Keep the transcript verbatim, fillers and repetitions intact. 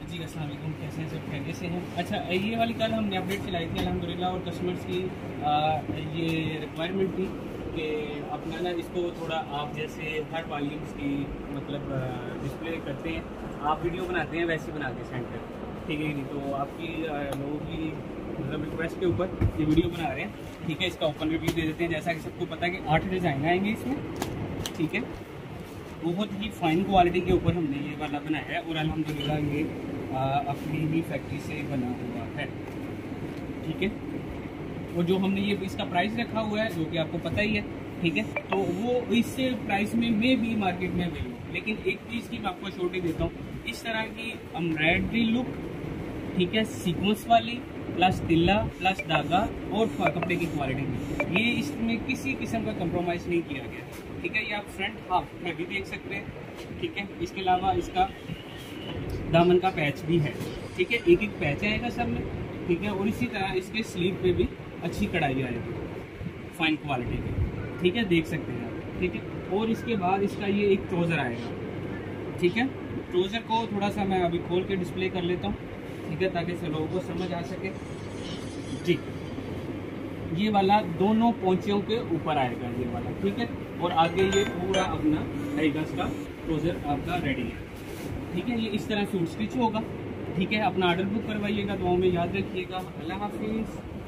जी अस्सलाम वालेकुम, कैसे हैं सब? खैरियत से हैं? अच्छा, ये वाली कल हमने अपडेट चलाई थी अल्हम्दुलिल्लाह, और कस्टमर्स की आ, ये रिक्वायरमेंट थी कि अपना ना इसको थोड़ा आप जैसे हर वॉल्यूम्स की मतलब डिस्प्ले करते हैं, आप वीडियो बनाते हैं वैसे बना के सेंड कर, ठीक है? नहीं तो आपकी लोगों की मतलब रिक्वेस्ट के ऊपर ये वीडियो बना रहे हैं, ठीक है? इसका ओपन रिव्यू दे देते हैं। जैसा कि सबको पता है कि आठ डिज़ाइन आएंगे इसमें, ठीक है? बहुत ही फाइन क्वालिटी के ऊपर हमने ये वाला बनाया है, और अल्हम्दुलिल्लाह ये आ, अपनी ही फैक्ट्री से बना हुआ है, ठीक है? और जो हमने ये इसका प्राइस रखा हुआ है जो कि आपको पता ही है, ठीक है? तो वो इस प्राइस में मे भी मार्केट में मिले, लेकिन एक चीज़ की मैं आपको छोटी देता हूँ, इस तरह की एम्ब्रॉयडरी लुक, ठीक है, सीक्वेंस वाली प्लस तिल्ला प्लस धागा और कपड़े की क्वालिटी में, ये इसमें किसी किस्म का कंप्रोमाइज़ नहीं किया गया, ठीक है? ये आप फ्रंट हाफ में भी देख सकते हैं, ठीक है? इसके अलावा इसका दामन का पैच भी है, ठीक है? एक एक पैच आएगा सब में, ठीक है? और इसी तरह इसके स्लीव पे भी अच्छी कढ़ाई आएगी फाइन क्वालिटी की, ठीक है? देख सकते हैं आप, ठीक है? और इसके बाद इसका ये एक ट्राउज़र आएगा, ठीक है? ट्राउज़र को थोड़ा सा मैं अभी खोल के डिस्प्ले कर लेता हूँ, ठीक है, ताकि सब लोगों को समझ आ सके जी। ये वाला दोनों पोंचियों के ऊपर आएगा ये वाला, ठीक है? और आगे ये पूरा अपना ढाई गज का ट्राउज़र आपका रेडी है, ठीक है? ये इस तरह सूट स्टिच होगा, ठीक है? अपना ऑर्डर बुक करवाइएगा, दुआओं में याद रखिएगा। अल्लाह हाफिज़।